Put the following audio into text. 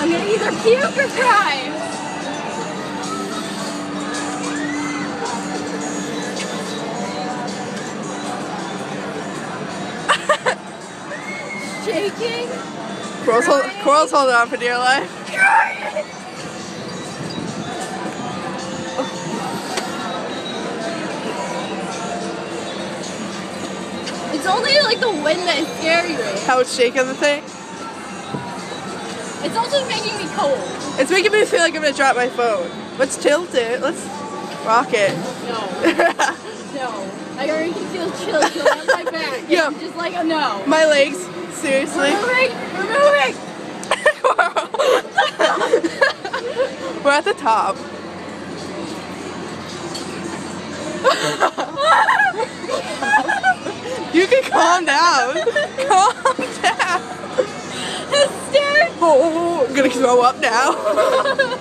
I'm gonna either puke or cry. Shaking. Coral's holding on for dear life. It's only like the wind that scares me. How it's shaking the thing? It's also making me cold. It's making me feel like I'm gonna drop my phone. Let's tilt it. Let's rock it. No. No. I already can feel chills going on my back. Yeah. I'm just like, oh no. My legs. Seriously. We're moving! We're at the top. You can calm down. Calm down. I'm scared. Oh, I'm gonna throw up now.